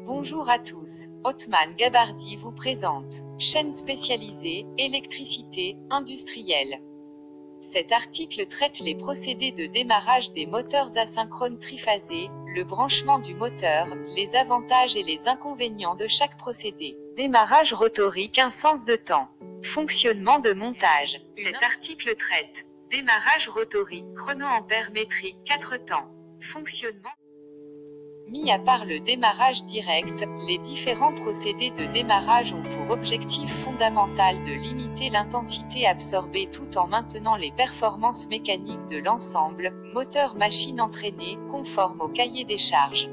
Bonjour à tous, Othman Gabardi vous présente, chaîne spécialisée, électricité, industrielle. Cet article traite les procédés de démarrage des moteurs asynchrones triphasés, le branchement du moteur, les avantages et les inconvénients de chaque procédé. Démarrage rotorique, un sens de temps. Fonctionnement de montage. Cet article traite démarrage rotorique, chronoampère métrique, 4 temps. Fonctionnement. Mis à part le démarrage direct, les différents procédés de démarrage ont pour objectif fondamental de limiter l'intensité absorbée tout en maintenant les performances mécaniques de l'ensemble, moteur-machine entraînée, conforme au cahier des charges.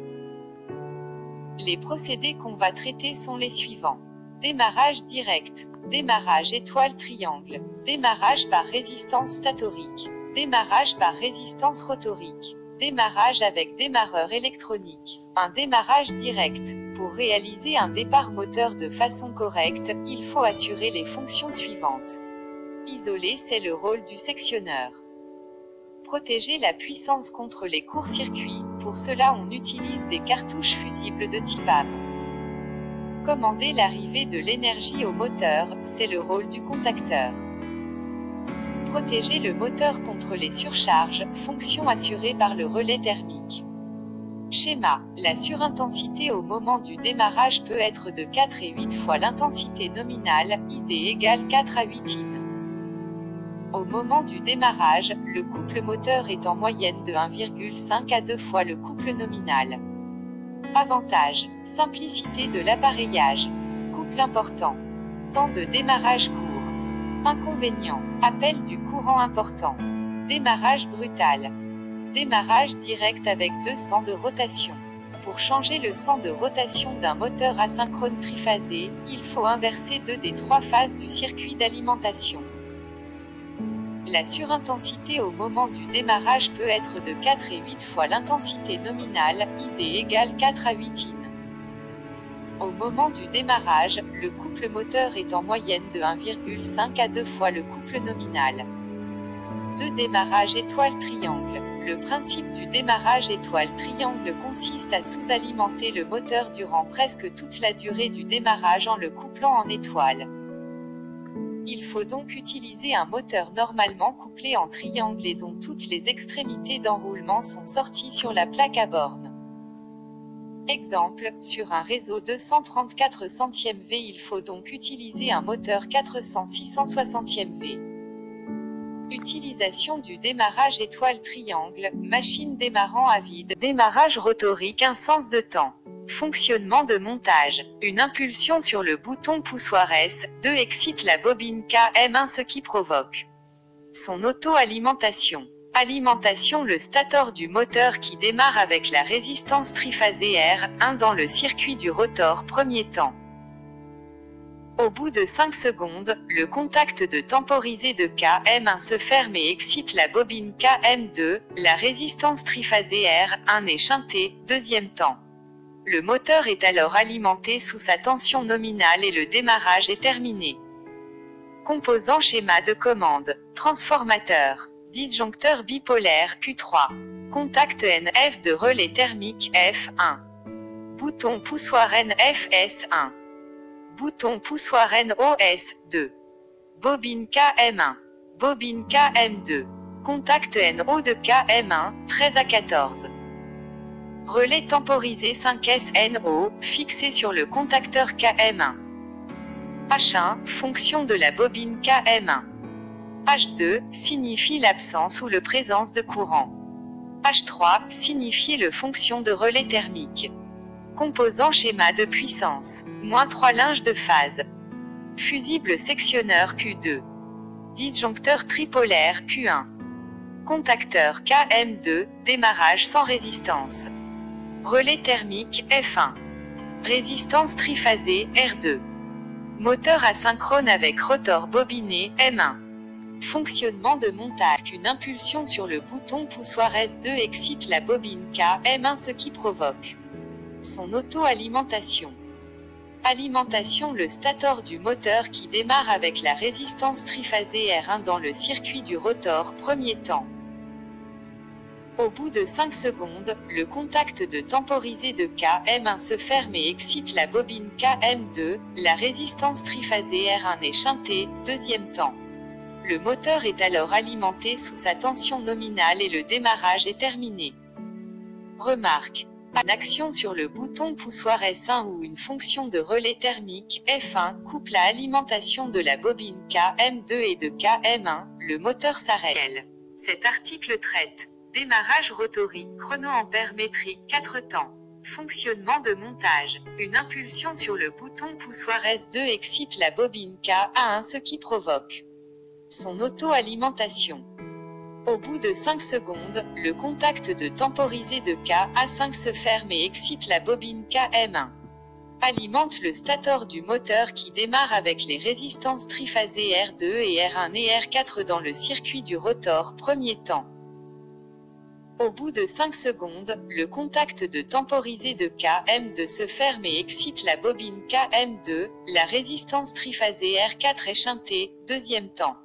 Les procédés qu'on va traiter sont les suivants. Démarrage direct, démarrage étoile-triangle, démarrage par résistance statorique, démarrage par résistance rotorique. Démarrage avec démarreur électronique. Un démarrage direct. Pour réaliser un départ moteur de façon correcte, il faut assurer les fonctions suivantes. Isoler, c'est le rôle du sectionneur. Protéger la puissance contre les courts-circuits. Pour cela, on utilise des cartouches fusibles de type AM. Commander l'arrivée de l'énergie au moteur, c'est le rôle du contacteur. Protéger le moteur contre les surcharges, fonction assurée par le relais thermique. Schéma. La surintensité au moment du démarrage peut être de 4 et 8 fois l'intensité nominale, ID égale 4 à 8 in. Au moment du démarrage, le couple moteur est en moyenne de 1,5 à 2 fois le couple nominal. Avantage. Simplicité de l'appareillage. Couple important. Temps de démarrage court. Inconvénients. Appel du courant important. Démarrage brutal. Démarrage direct avec 2 sens de rotation. Pour changer le sens de rotation d'un moteur asynchrone triphasé, il faut inverser 2 des 3 phases du circuit d'alimentation. La surintensité au moment du démarrage peut être de 4 et 8 fois l'intensité nominale, ID égale 4 à 8 in. Au moment du démarrage, le couple moteur est en moyenne de 1,5 à 2 fois le couple nominal. De démarrage étoile-triangle. Le principe du démarrage étoile-triangle consiste à sous-alimenter le moteur durant presque toute la durée du démarrage en le couplant en étoile. Il faut donc utiliser un moteur normalement couplé en triangle et dont toutes les extrémités d'enroulement sont sorties sur la plaque à borne. Exemple, sur un réseau 234 centièmes V, il faut donc utiliser un moteur 400-660 V. Utilisation du démarrage étoile-triangle, machine démarrant à vide, démarrage rotorique, un sens de temps. Fonctionnement de montage. Une impulsion sur le bouton poussoir S2 excite la bobine KM1, ce qui provoque son auto-alimentation. Alimentation. Le stator du moteur qui démarre avec la résistance triphasée R1 dans le circuit du rotor, premier temps. Au bout de 5 secondes, le contact de temporisé de KM1 se ferme et excite la bobine KM2, la résistance triphasée R1 est shintée, deuxième temps. Le moteur est alors alimenté sous sa tension nominale et le démarrage est terminé. Composant schéma de commande. Transformateur. Disjoncteur bipolaire Q3. Contact NF de relais thermique F1. Bouton poussoir NFS1. Bouton poussoir NOS2. Bobine KM1. Bobine KM2. Contact NO de KM1, 13 à 14. Relais temporisé 5SNO, fixé sur le contacteur KM1. H1, fonction de la bobine KM1. H2, signifie l'absence ou la présence de courant. H3, signifie le fonction de relais thermique. Composant schéma de puissance. -3 linge de phase. Fusible sectionneur Q2. Disjoncteur tripolaire Q1. Contacteur KM2, démarrage sans résistance. Relais thermique F1. Résistance triphasée R2. Moteur asynchrone avec rotor bobiné M1. Fonctionnement de montage. Une impulsion sur le bouton poussoir S2 excite la bobine KM1, ce qui provoque son auto-alimentation. Alimentation. Le stator du moteur qui démarre avec la résistance triphasée R1 dans le circuit du rotor, premier temps. Au bout de 5 secondes, le contact de temporisé de KM1 se ferme et excite la bobine KM2, la résistance triphasée R1 est chantée, deuxième temps. Le moteur est alors alimenté sous sa tension nominale et le démarrage est terminé. Remarque. En action sur le bouton poussoir S1 ou une fonction de relais thermique F1 coupe la alimentation de la bobine KM2 et de KM1, le moteur s'arrête. Cet article traite démarrage rotorique, chronoampère métrique, 4 temps. Fonctionnement de montage. Une impulsion sur le bouton poussoir S2 excite la bobine KA1 ce qui provoque son auto-alimentation. Au bout de 5 secondes, le contact de temporisé de KA5 se ferme et excite la bobine KM1. Alimente le stator du moteur qui démarre avec les résistances triphasées R2 et R1 et R4 dans le circuit du rotor premier temps. Au bout de 5 secondes, le contact de temporisé de KM2 se ferme et excite la bobine KM2, la résistance triphasée R4 est chantée, deuxième temps.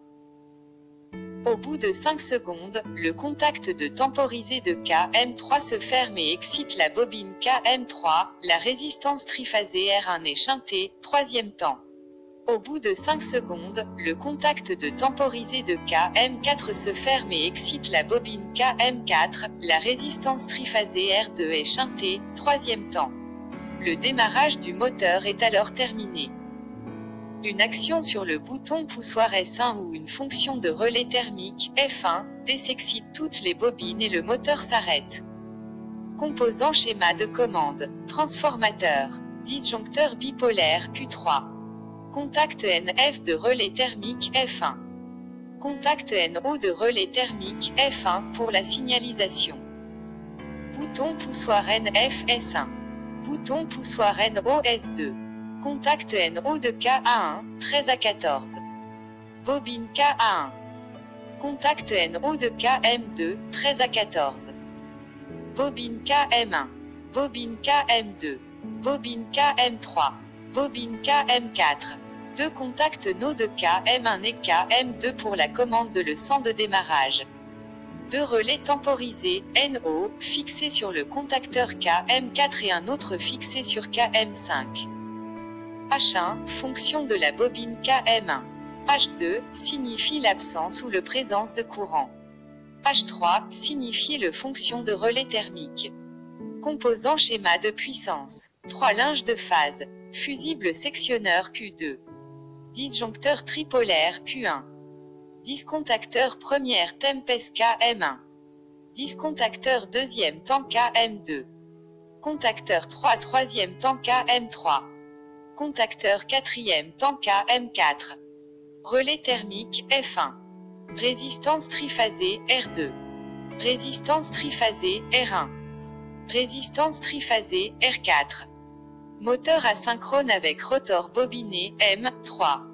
Au bout de 5 secondes, le contact de temporisé de KM3 se ferme et excite la bobine KM3, la résistance triphasée R1 est chantée, troisième temps. Au bout de 5 secondes, le contact de temporisé de KM4 se ferme et excite la bobine KM4, la résistance triphasée R2 est chantée, troisième temps. Le démarrage du moteur est alors terminé. Une action sur le bouton poussoir S1 ou une fonction de relais thermique F1 désexcite toutes les bobines et le moteur s'arrête. Composant schéma de commande. Transformateur. Disjoncteur bipolaire Q3. Contact NF de relais thermique F1. Contact NO de relais thermique F1 pour la signalisation. Bouton poussoir NF S1. Bouton poussoir NO S2. Contact NO de KA1, 13 à 14. Bobine KA1. Contact NO de KM2, 13 à 14. Bobine KM1. Bobine KM2. Bobine KM3. Bobine KM4. Deux contacts NO de KM1 et KM2 pour la commande de leçon de démarrage. Deux relais temporisés, NO, fixés sur le contacteur KM4 et un autre fixé sur KM5. H1, fonction de la bobine KM1. H2, signifie l'absence ou la présence de courant. H3, signifie le fonction de relais thermique. Composant schéma de puissance. 3 linges de phase. Fusible sectionneur Q2. Disjoncteur tripolaire Q1. Discontacteur première tempest KM1. Discontacteur deuxième temps KM2. Contacteur 3 troisième temps KM3. Contacteur quatrième temps KM4. Relais thermique F1. Résistance triphasée R2. Résistance triphasée R1. Résistance triphasée R4. Moteur asynchrone avec rotor bobiné M3.